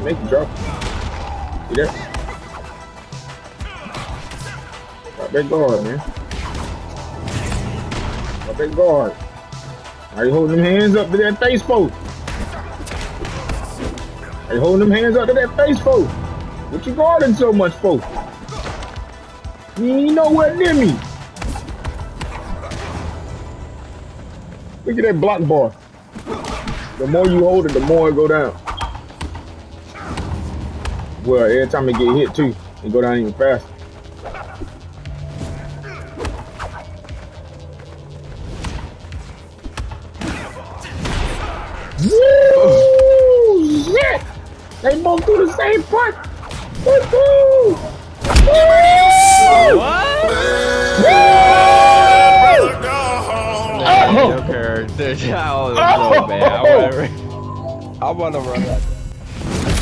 make you drop. See that? Drop that guard, man. Drop that guard. Are you holding them hands up to that face folk? Are you holding them hands up to that face folk? What you guarding so much for? You ain't nowhere near me. Look at that block bar. The more you hold it, the more it go down. Well, every time it get hit too, it go down even faster. Woo! Shit! They both do the same part. Woo! What? Joker, dude, oh, man. I wanna run that.